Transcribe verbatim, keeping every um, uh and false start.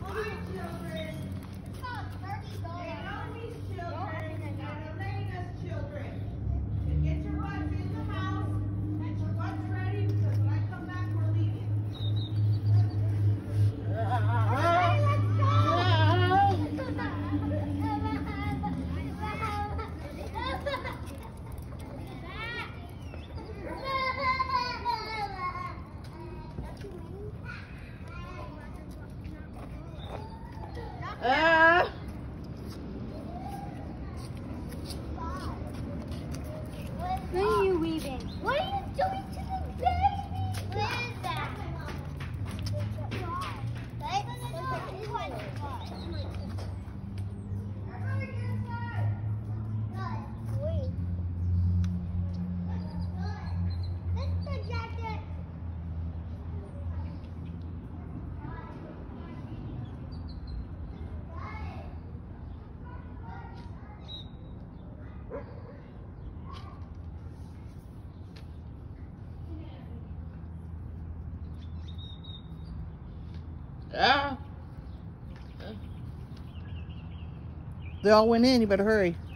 Ah. When are you leaving? What are you doing to the baby? What is that? Ah. They all went in. You better hurry.